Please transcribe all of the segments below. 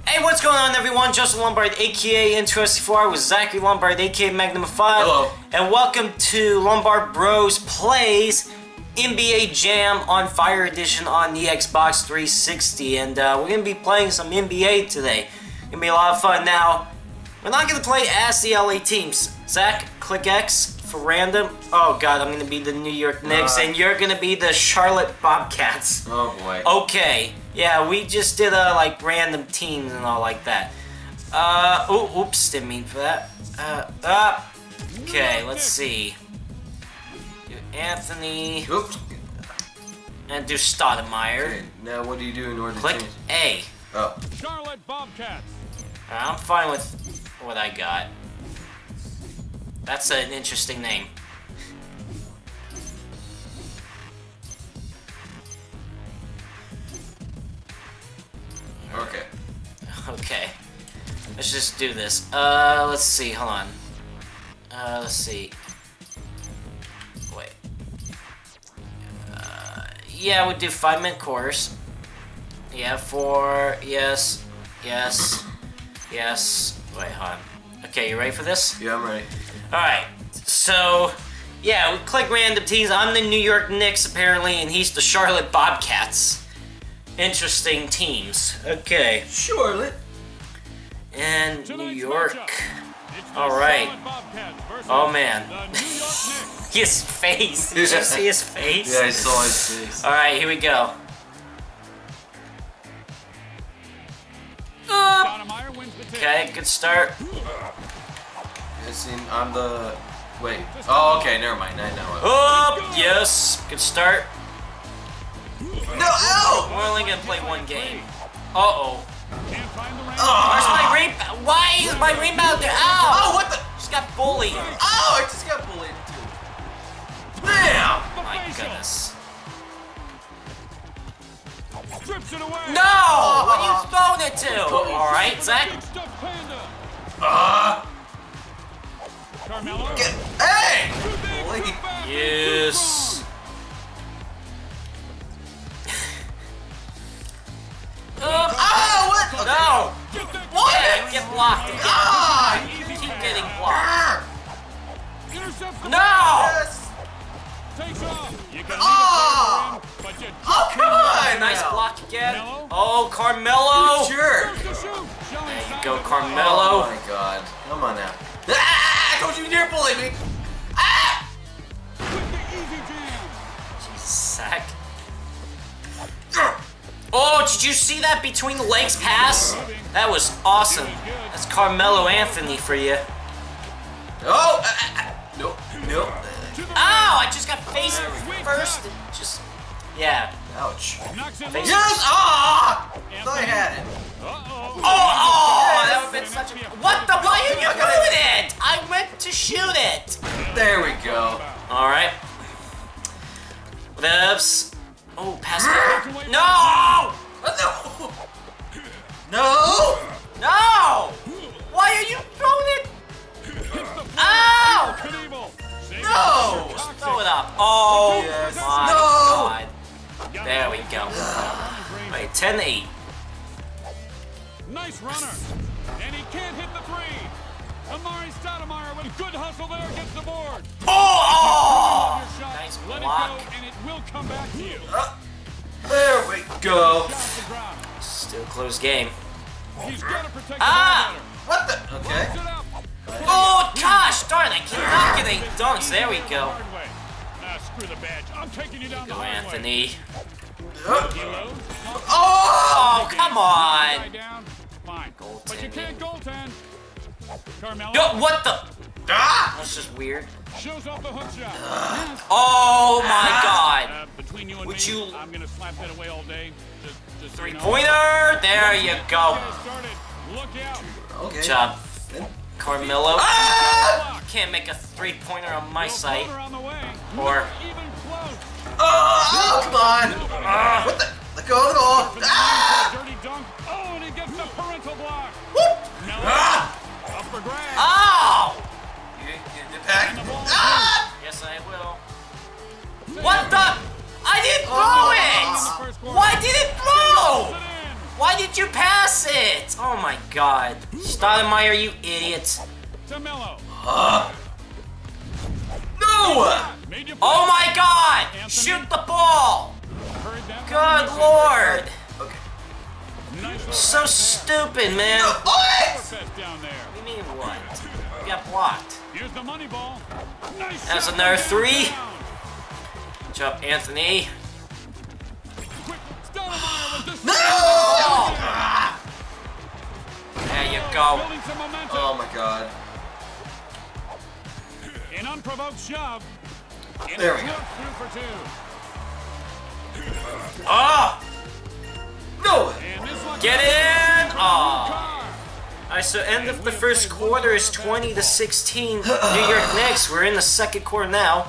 Hey, what's going on, everyone? Justin Lombard, aka Interesting4, with Zachary Lombard, aka Magnum 5. Hello. And welcome to Lombard Bros Plays NBA Jam on Fire Edition on the Xbox 360. And we're going to be playing some NBA today. It's going to be a lot of fun. Now, we're not going to play as the LA teams. Zach, click X for random. Oh god, I'm going to be the New York Knicks, and you're going to be the Charlotte Bobcats. Oh boy. Okay. Yeah, we just did like random teams and all like that. Oops, didn't mean for that. Okay, let's see. Do Anthony. Oops. And do Stoudemire. Okay, now what do you do in order Click to change? A. Oh. Charlotte Bobcats. I'm fine with what I got. That's an interesting name. Okay. Okay. Let's just do this. Let's see, hold on. Let's see. Wait. Yeah, we'll do 5-minute course. Yeah, 4, yes, yes, yes. Wait, hold on. Okay, you ready for this? Yeah, I'm ready. Alright, so, yeah, we click random teams. I'm the New York Knicks, apparently, and he's the Charlotte Bobcats. Interesting teams. Okay. Charlotte. And New York. Alright. Oh, man. His face. Did you see his face? Yeah, I saw his face. Alright, here we go. Okay, good start. I'm the... Wait. Oh, okay, never mind. I know it. Oh, yes. Good start. No, ow! We're only gonna play one game. Uh-oh. Oh, Where's my rebound? Why is my rebound there? Ow! Oh, what the? Just got bullied. Oh, I just got bullied too. Bam! My goodness. No! What are you throwing it to? Alright, Zach. Get, hey! Bully. Yes. Oh, what? Okay. No! What? Yeah, get blocked again. Ah! Keep getting blocked. No! No! Yes. Oh! Oh, come on! Nice now. block again. Oh, Carmelo! Jerk! There you go, Carmelo. Oh my god. Come on now. Ah! Don't you dare bully me! Ah! Zach. Oh, did you see that between the legs pass? That was awesome. That's Carmelo Anthony for you. Oh! Nope. Nope. Ow! I just got face first. Just, yeah. Ouch. Face Yes! Ah! I thought I had it. Oh! That would have been such a. What the? Why are you doing it? I went to shoot it. There we go. All right. Whatevs. Oh, pass it. No! No! No! No! Why are you throwing it? Ow! No! Just throw it up. Oh Yes. my No! god. There we go. Wait, 10-8. Nice runner. And he can't hit the three. Amari Stoudemire with good hustle there gets the board. Oh! Your shot. Nice Let block. it go, and it will come back to you. There we go. Off the ground. Still a close game. He's got to protect Ah! the What the? Okay. Close it up. Oh gosh, darn! I cannot get any dunks. There we go. Hard way. Screw the badge. I'm taking you down the Go, hard way. Anthony. Kilos. Oh, come Guy on! down. Fine. But you Goaltending. can't goaltend. Carmelo Yo, what the? Ah! That's just weird. shows off the hook shot. Oh my god! Between you and Would me, you- I'm gonna slap that away all day. Just so you know. Three-pointer! There you go. Started. Look out. Okay. Good job, Carmelo. Ah! Can't make a three-pointer on my Little site. floater on the way. Or- Not even close. Oh, come on! What the? Let go of the ball! Ah! Dirty dunk. Oh, and he gets the parental block. Whoop! No. Ah! Up for grabs. Oh! You pack. Ah! Yes, I will. What the? I didn't throw it! Why did it throw? Why did you pass it? Oh Oh my god. Stoudemire, you idiot. To Melo. No! Made you Oh my god! Anthony. Shoot the ball! Hurried down. Good lord! Okay. Nice little So pass stupid, man. What? there. Fest down there. What do you mean what? You got blocked. Here's the money ball. Nice That's shot another from 3. downtown. Good job, Anthony. Quick, Stoudemire with the No! Oh. There you go. Building some momentum. Oh my god. An unprovoked shove. And There it's we go. looked through for 2. Oh! No! And this one Get in! Oh. car. Alright, so end of the first quarter is 20-16. New York Knicks. We're in the second quarter now.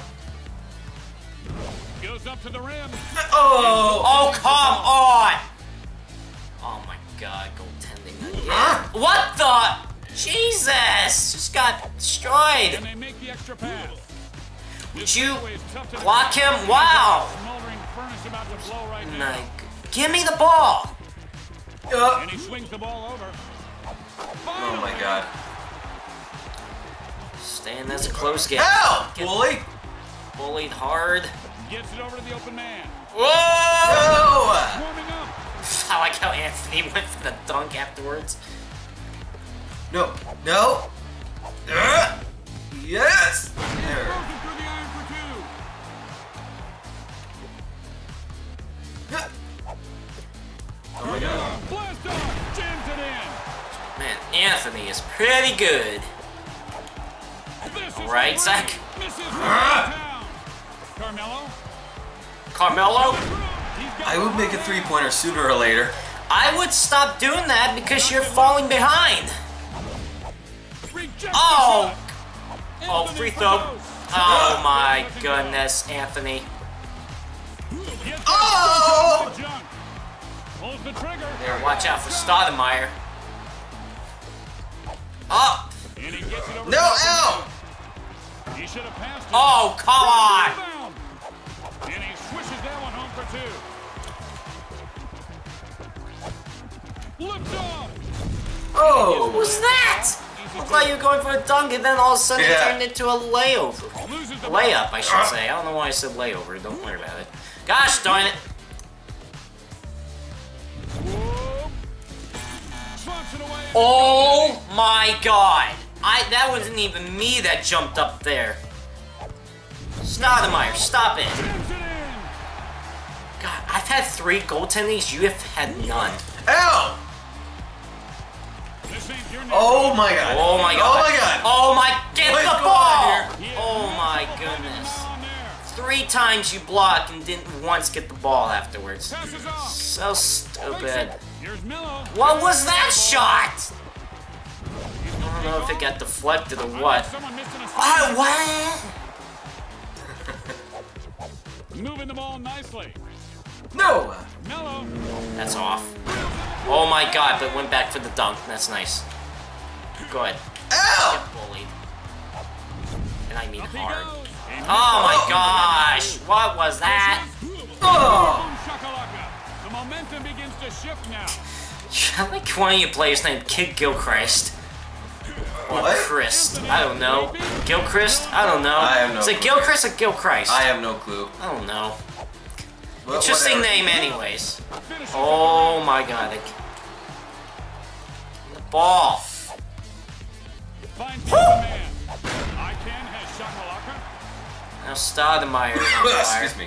Goes up to the rim. Oh! Oh, come on! Oh my god, goaltending again. What the? Jesus! Just got destroyed. And they make the extra pass. Would you Always tough to block him? Wow! Smoldering furnace about to blow right now. Like, give me the ball! And he swings the ball over. Oh my god. Staying, that's a close game. Ow! Get Bully! bullied hard. Gets it over to the open man. Whoa! No! Warming up. I like how Anthony went for the dunk afterwards. No! No! Yes! There. Throws it through the iron for 2. Oh my god. Blast off. Jams it in. Man, Anthony is pretty good. This is Alright, a Zach. three. Misses from downtown. Carmelo. Carmelo? He's got I would make a three-pointer sooner or later. I would stop doing that because you're falling behind. rejects the Oh! shot. Oh, Anthony free for throw. those. Oh my goodness, Anthony. Gets Oh! the junk. Pulls the trigger. There, Watch out for Stoudemire. Oh! And he gets it over No! to Ow! He should have passed it. Oh, come on! Rebound. And he swishes that one home for 2. Lifts off. Oh! What was that? Looked like you were going for a dunk and then all of a sudden it Yeah. turned into a layover. Loses the Layup, I should say. I don't know why I said layover. Don't worry about it. Gosh darn it. Whoa. Slops it away. Oh my god. That wasn't even me that jumped up there. Stoudemire, stop it. Jams it in. God, I've had 3 goaltendings. You have had none. Ow! This ain't your Oh my god. Oh my god. Oh my god. Oh my, get What's the going ball! on He Oh has my no trouble finding goodness. the ball in there. 3 times you blocked and didn't once get the ball afterwards. Passes off. So stupid. Here's Melo. What was that shot? I don't know if it got deflected or what. Someone missing a What? Moving the ball nicely. No! Melo. That's off. Oh my god, but went back for the dunk. That's nice. Good. Ow! Get bullied. And I mean Up he hard. goes. And Oh my gosh! What was that? Oh! boom shakalaka. The momentum begins to shift now. I like one of you players named Kid Gilchrist. Or What? Christ. I don't know. Gilchrist? I don't know. I have no Is it clue. Gilchrist or Gilchrist? I have no clue. I don't know. But Interesting whatever. name anyways. Finishes Oh my god. The ball. Finds the man. I can has shakalaka. Now Stoudemire is on fire. Excuse me.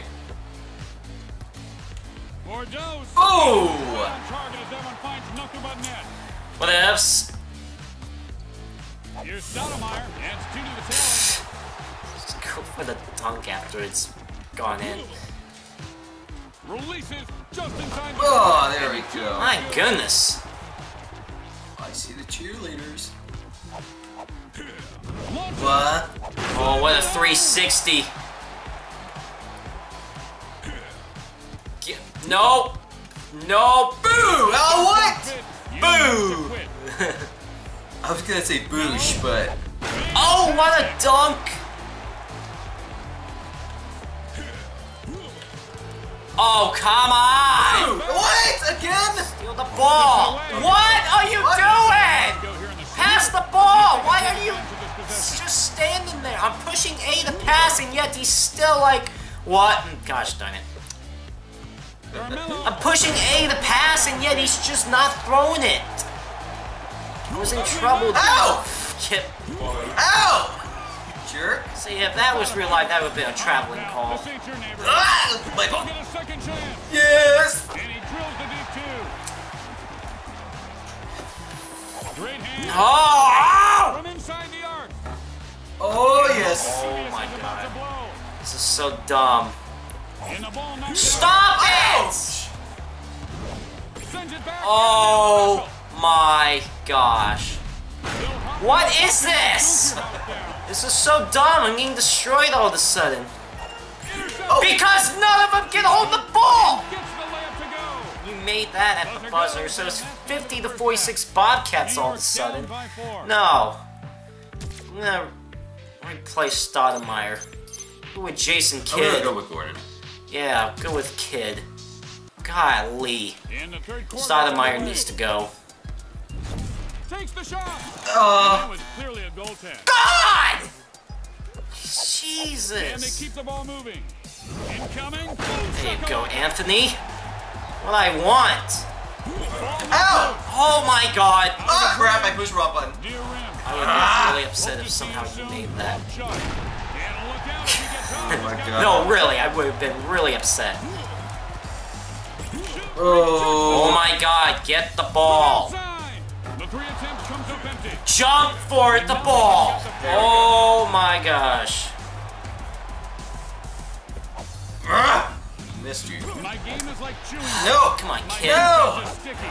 Bordeaux. Oh! On target as that one finds nothing but net. What ifs? Here's Stoudemire. Adds 2 to the tally. Just go for the dunk after it's gone in. Releases just in time. Oh, there we go. My goodness. I see the cheerleaders. Launches. What? Oh, what a 360. No. No. Boo! Oh, what? You Boo! must have quit. I was gonna say boosh, but... Oh, what a dunk. Oh, come on. What? Again? Steal the ball. What are you pass, and yet he's still like, what? Gosh darn it. I'm pushing A to pass, and yet he's just not throwing it. I was in trouble. Ow! Get bullied. Ow! Jerk. See, if that was real life, that would have been a traveling call. Ah! My ball. Get a second chance. Yes! And he drills the deep two. Great hand. Oh! From inside the arc. Oh, yes. Oh my About to god. blow. This is so dumb. And the ball knocks Stop it! Sends it back. Oh my gosh. What is this? This is so dumb. I'm getting destroyed all of a sudden. Oh. Because none of them can hold the ball! Gets the layup to go. You made that at the buzzer, so it's 50 to 46 Bobcats all of a sudden. No. I'm gonna replace Stoudemire. Go with Jason I'm gonna Kidd. go with Gordon. Yeah, go with Kidd. Golly. In the third quarter, Stoudemire needs to go. takes the shot. That was clearly a goal test. God! And they Jesus. keep the ball moving. Incoming. There you go, Anthony. What I want. Ow! Oh my god. Oh, crap, I pushed the wrong button. Near rim. I would be really upset if somehow you made that. Shot. And look out if he gets home. Oh, my God. No, really, I would have been really upset. Oh. Oh my god, get the ball. Outside. The three attempt comes up empty. Jump for the ball. Oh my gosh. Ah! Missed you. My game is like chewing. No! Come on, My kid. No! is sticky.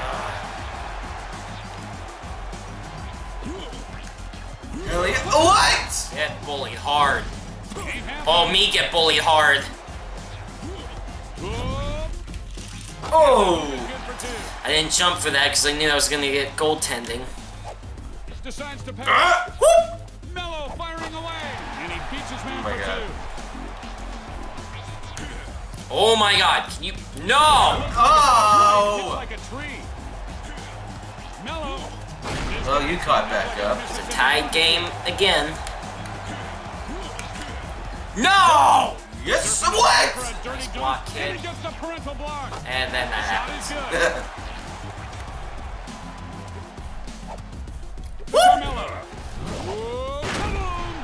Elliot. What? Get bullied hard. Ain't happening. Oh, me get bullied hard. Whoop. Oh! Good for two. I didn't jump for that because I knew I was gonna get goaltending. Decides to pass. Ah! Whoop! Mello firing away. And he beats his man Oh my for God. two. Oh my god, can you? No! Oh! Like a tree. Mello. Oh, you caught back up. It's a tied game again. No! Yes, what? For a dirty block, dunk. kid. And he gets the parental block. And then that Shot happens. is good. For Mello. Whoa, kaboom.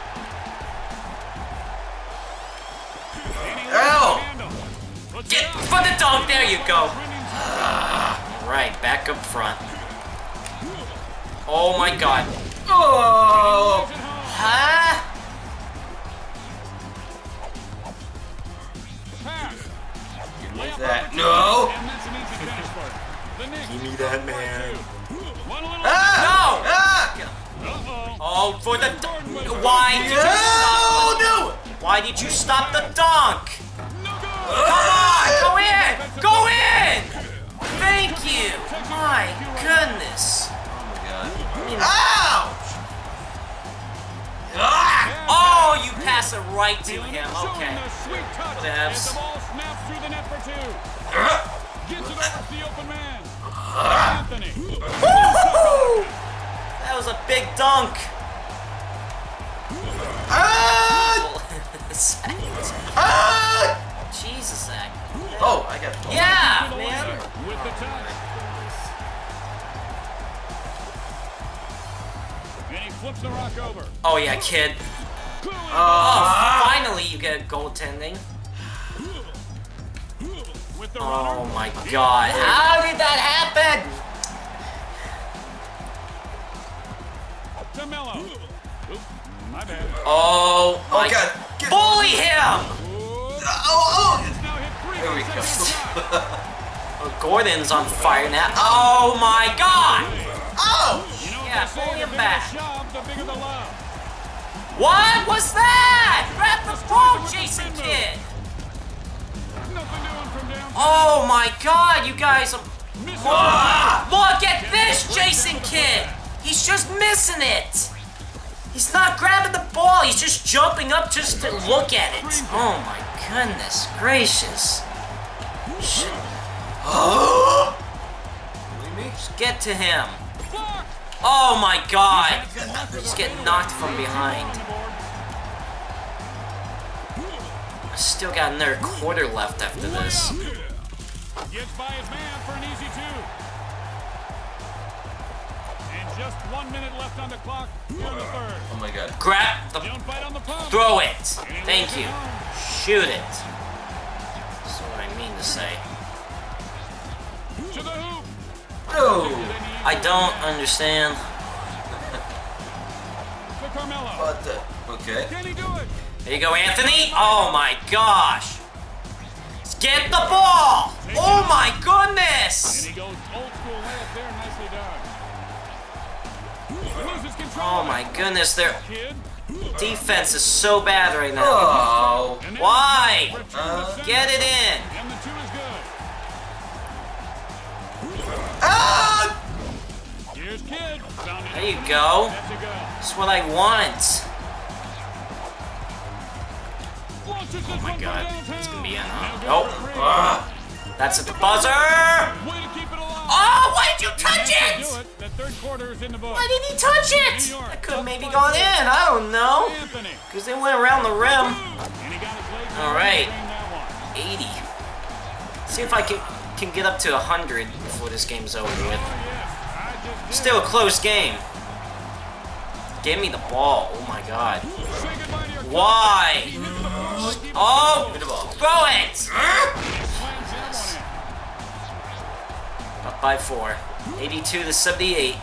And he loses Ow! the handle. Puts it Get up. for the dunk, there you go. Trending Right, back up front. Oh my god. Oh! Huh? pass. Give me that. No! And that's an easy finish for it. The Knicks Give me that, man. one little. Ah! No! Ah! Uh-oh. Oh, for the why did you stop? No! Why did you stop the dunk? No good. Come on, go in! Go in! Thank you! My goodness. Ouch! Ah! Oh, you pass it right to him. Showing Okay. the sweet touch Whatevs. as the ball snaps through the net for two. Gets it over to the open man. Anthony. Woo-hoo! That was a big dunk. Ah! Ah! Jesus, Zach. Oh, I got it. Yeah, man. With the touch. And he flips the rock over. Oh yeah, kid. Clearly Oh, finally you get goaltending. with the Oh runner. my god. How did that happen? To Mello. Oops, my bad. Oh my God. Get- Bully him! Oh! It's now hit three. There we go. Oh, Gordon's on fire now. Oh my god! Oh! You know, Yeah, they say pull the him bigger back. the shove, the bigger the love. What was that? Grab the phone, Jason Kidd! Nothing doing from down. Oh my god, you guys are... Misses Look at this, Jason Kidd! He's just missing it! He's not grabbing the ball, he's just jumping up just to look at it. Oh my goodness gracious. Shit. Just get to him. block. Oh my god! He's getting knocked from behind. Still got another quarter left after this. Gets by his man for an easy 2. And just 1 minute left on the clock here in the third. Oh my god. Grab the... Don't fight on the pump. Throw it. Thank you. Shoot it. That's what I mean to say. To the hoop. No. I don't understand. To Carmelo. What the? Okay. Can he do it? There you go, Anthony. Oh my gosh. Get the ball. Oh my And goodness. he goes old school layup there. Nicely done. Loses control. Oh my goodness. Their Kid. defense is so bad right now. Oh. And then Why? return to center. Get it in. And the 2 is good. Ah! Here's Kid. Found it. There you go. That's a go. That's what I want. Oh my God. It's gonna be in, huh? Nope. Ah, that's at the buzzer. Way to keep it alive. Oh, why did you And touch that's to it? do it. The third quarter is in the book. Why did he touch it? I could have maybe gone in. I don't know. Anthony. Because they went around the rim. And he got his legs All right. drained that one. 80. See if I can get up to 100 before this game's over with. Oh, yes. I just did. Still a close game. Give me the ball. Oh my God. Say goodbye to your Why? He hit the ball. Keep Oh, Give me the ball. throw it. slams that one in. Up by 4. 82 to 78.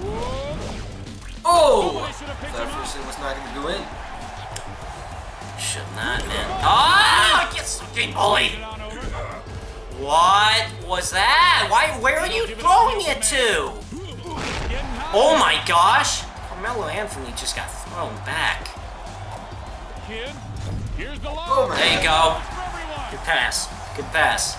Oh! They should have picked That him up. first thing was not going to go in. Should not, man. Ah! Get getting bullied. Get on over. What was that? Why? Where are you throwing it to? Getting high. Oh my gosh! Carmelo Anthony just got thrown back. Kid. Here's the lob. Oh my There you god. go. For everyone. Good pass. Good pass.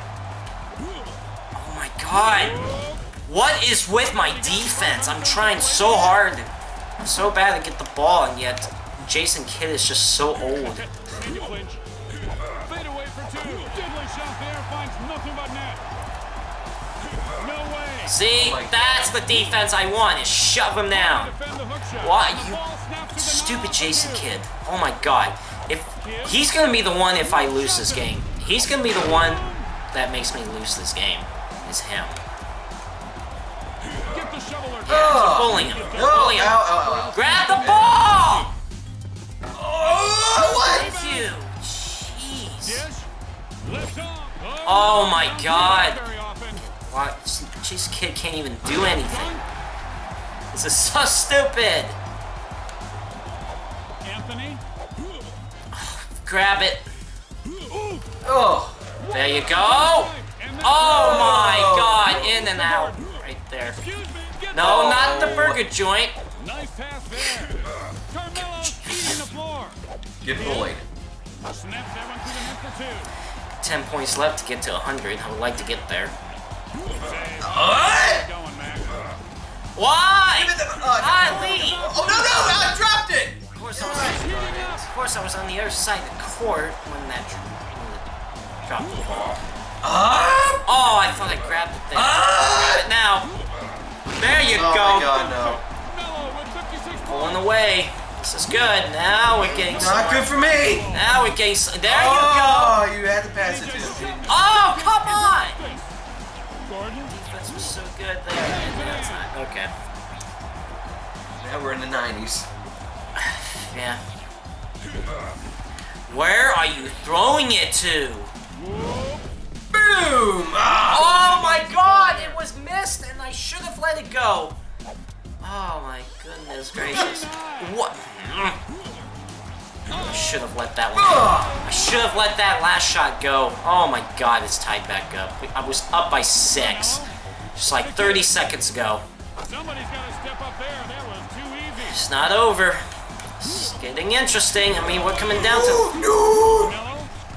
Oh my god! What is with my defense? I'm trying so hard. I'm so bad to get the ball, and yet Jason Kidd is just so old. Make it clinch. Fade away for 2. Deadly shot there. Finds nothing but net. No way. See? Oh my That's the defense I want, is shove him down. Defend the hook shot. Why? The You ball snapped to the stupid knob. Jason Kidd. Oh my god. If he's gonna be the one if I lose this game. He's gonna be the one that makes me lose this game. Is him. Get the shoveler. Oh. Bullying him. No! Ow, Bullying him. ow, ow, Grab the ball! ow. Oh, what? Thank you. Jeez. Dish. Left arm. Oh my god. Very often. What? Jason Kidd can't even do anything. This is so stupid. Anthony. Grab it. Oh! There you go. Oh my god. In and out. Right there. Excuse me. Get No, Oh. not the burger joint. Nice pass there. Carmelo feeding the floor. Get bullied. Snaps that one to the net for 2. 10 points left to get to 100. I would like to get there. What? Going, Mac. Why? Oh, Golly! no, I dropped it! Of course, I was on the other side of the court when that dropped the ball. Oh, I thought I grabbed it there. Grab it now. There you Oh go. my god, no. Melo with 56 Pulling away. This is good. Now we're getting Not good for me! Now we're getting there you Oh, you had to pass it to him. go. Oh, come on. Gordon. Defense was so good there. That's not okay. Now we're in the 90s. Yeah. Where are you throwing it to? Boom! Oh my god, it was missed and I should have let it go. Oh my goodness gracious. What? I should have let that one go. I should have let that last shot go. Oh my god, it's tied back up. I was up by 6. Just like 30 seconds ago. Somebody's got to step up there. That was too easy. It's not over. It's getting interesting. I mean, we're coming down to... No! Melo.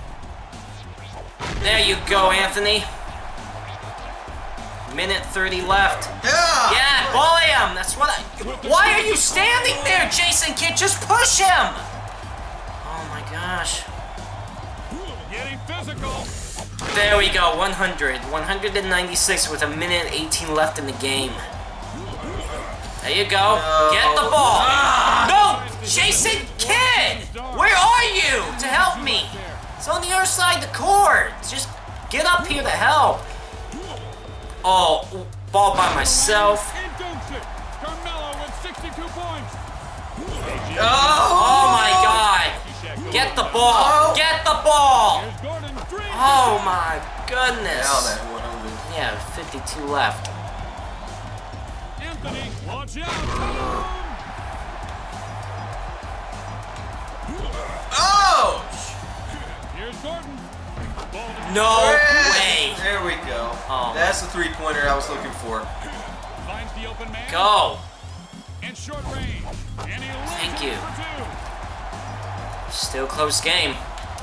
There you go, Anthony. Minute 30 left. Yeah! Yeah, bully him. That's what I... Why are you standing there, Jason Kidd? Just push him. Oh my gosh. Getting physical. There we go, 100. 196 with a minute 18 left in the game. There you go. Get the ball. No! Jason Kidd! Where are you to help me? It's on the other side of the court. Just get up here to help. Oh, ball by myself. And dunks it. Carmelo with 62 points. Oh my God. Get the ball. Get the ball. Here's Gordon. Oh my goodness. Now that 100. Yeah, 52 left. Anthony, watch out. Ouch! Here's Gordon. No Yes! way. There we go. Oh. That's the three-pointer I was looking for. Finds the open man. Go. And short range. And he Thank lays it you. for two. Still close game.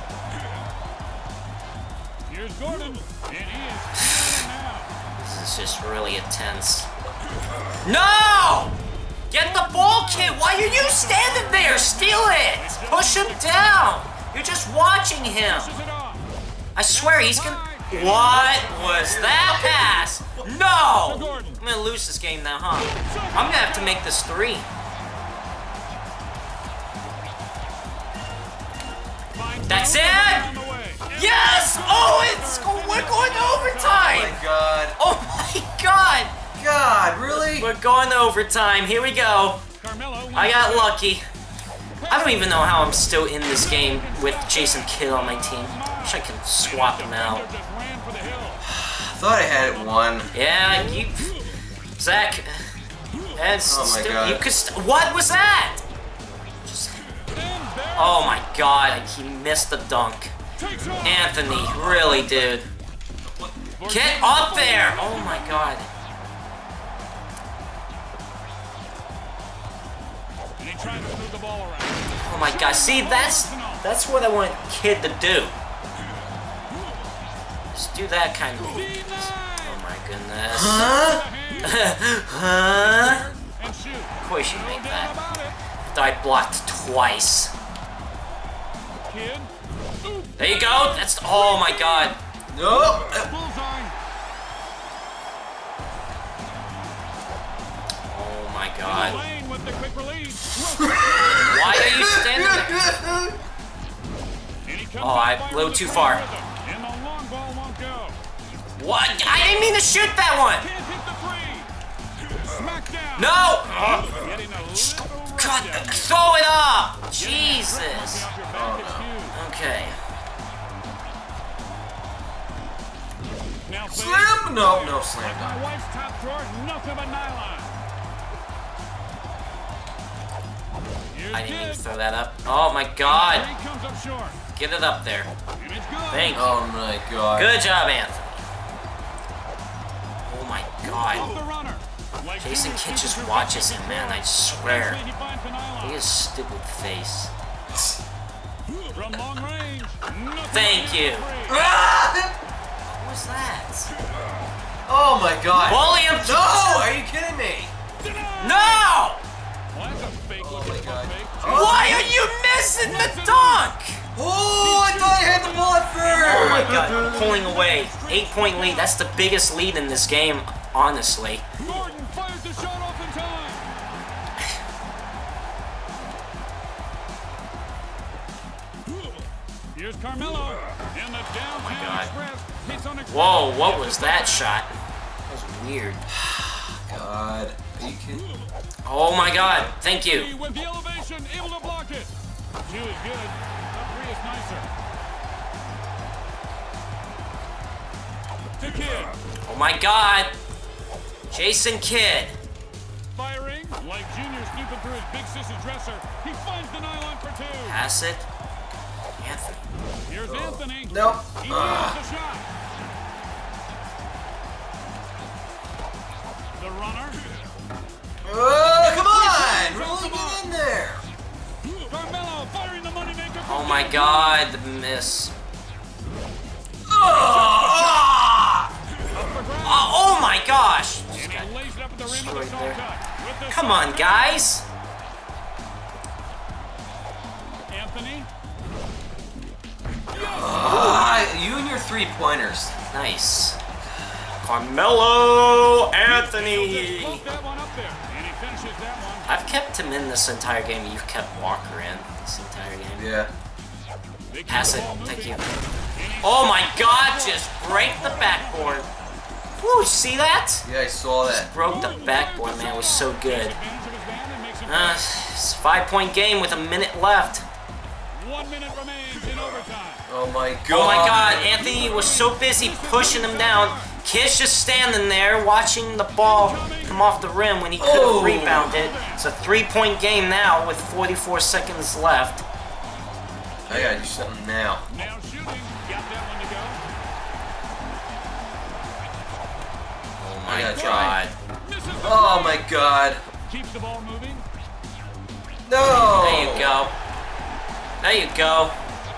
Here's Gordon. And he is stealing now. This is just really intense. No! Get the ball, kid! Why are you standing there? Steal it! Push him down! You're just watching him. Pushes it off. I swear he's gonna... What was that pass? No! I'm gonna lose this game now, huh? I'm gonna have to make this 3. That's it! Yes! Oh, we're going to Oh overtime! my God. Oh my God! God, really? We're going to overtime. Here we go. Carmelo. I got lucky. I don't even know how I'm still in this game with Jason Kidd on my team. Wish I could swap him out. Just ran for the hill. I thought I had it won. Yeah, you... Zach... That's Oh my still, God. You could what was that? Just, oh my God, he missed the dunk. Anthony, really, dude. Get up there! Oh my God. And he tried to move the ball around. Oh my God, see, that's what I want Kid to do. Just do that kind of... Oh my goodness. Huh? Huh? And shoot. Of course you make that. After I blocked twice. Kid. There you go. That's... Oh my God. Nope. Bullseye. Oh my God. Lane with the quick release. Why are you standing there? And he comes Oh, up a little too far. And the long ball won't go. What? I didn't mean to shoot that one. Can't hit the three. Smack down. No. Getting a little God, rough down. throw it up. Jesus. Off your back, it's huge. Okay. Now fade. Slam? No, no slam Like my dunk. wife's top drawer, nothing but nylon. Here's I didn't mean to Kidd. throw that up. Oh my God. He comes up short. Get it up there. And it's good. Thank you. Oh my God. Good job, Anthony. Oh my Off God. the runner. Like Jason Junior Kidd just Stevens watches through him, man. I back. swear. Eventually he finds the nylon. He has stupid face. From long range. Nothing Thank but you. three. Ah! What was that? Oh my God. William. No! Are you kidding me? No! Well, that's a fake Oh looking my God. fake. Why are you missing the dunk? Oh, I thought I had the ball at first. Oh my God, I'm pulling away. 8-point lead. That's the biggest lead in this game, honestly. Gordon fires the shot off in time. Here's Carmelo. And the downtown God. express hits on Whoa, what was that shot? That was weird. God. Are you kidding? Oh my God, thank you. With the elevation, able to block it. 2 is good. The 3 is nicer. To Kidd. Oh my God. Jason Kidd. Firing like Junior snooping through his big sissy dresser. He finds the nylon for 2. Pass it. Anthony. Here's Anthony. Nope. He nails the shot. The runner. Oh, come on! Really get in there. Carmelo firing the moneymaker. Oh my God, the miss. Oh! Oh my gosh. And he lays it up at the rim with Right a soft there. cut. With the Come on, guys. Anthony. You and your three-pointers. Nice. Carmelo Anthony. Poke that one up there. And he finishes that one. I've kept him in this entire game. You've kept Walker in this entire game. Yeah. Pass it. Thank you. Oh my God! Just break the backboard. Woo, see that? Yeah, I saw that. Broke the backboard, man. It was so good. It's a 5-point game with a minute left. 1 minute remains in overtime. Oh my God. Oh my God, Anthony was so busy pushing him down. Kid's just standing there watching the ball come off the rim when he could have rebounded. It's a 3-point game now with 44 seconds left. I gotta do something now. Now shooting. Got that one to go. Oh my gotta God. Oh my God. Keeps the ball moving. No. There you go. There you go.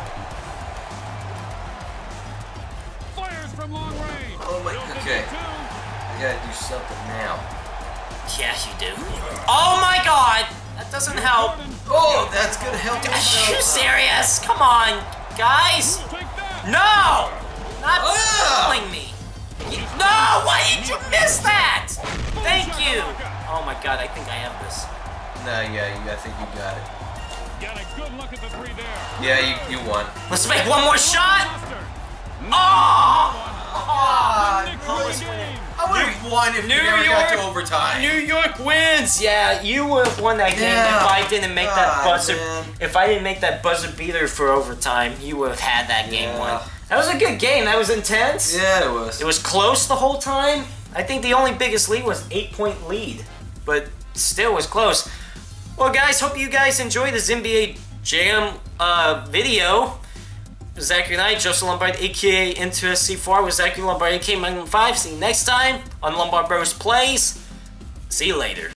Fires from long range. Oh my. Okay. I gotta do something now. Yeah, you do. Oh my God. That doesn't help. Oh, that's gonna help. Are you serious? Come on, guys. Take that. No! Not fooling me. No! Why did you miss that? Thank you. Oh my God, I think I have this. No, yeah, I think you got it. Got a good look at the three there. Yeah, you won. Let's make one more shot. Oh! Almost winning. I would have won if we never got to overtime. New York wins. Yeah, you would have won that game if I didn't make that buzzer. Man. If I didn't make that buzzer beater for overtime, you would have had that game won. That was a good game. That was intense. Yeah, it was. It was close the whole time. I think the only biggest lead was 8-point lead, but still was close. Well, guys, hope you guys enjoyed this NBA Jam video. Zachary and I, Joseph Lombard, aka Into SC4, with Zachary Lombard, aka Magnum 5. See you next time on Lombard Bros Plays. See you later.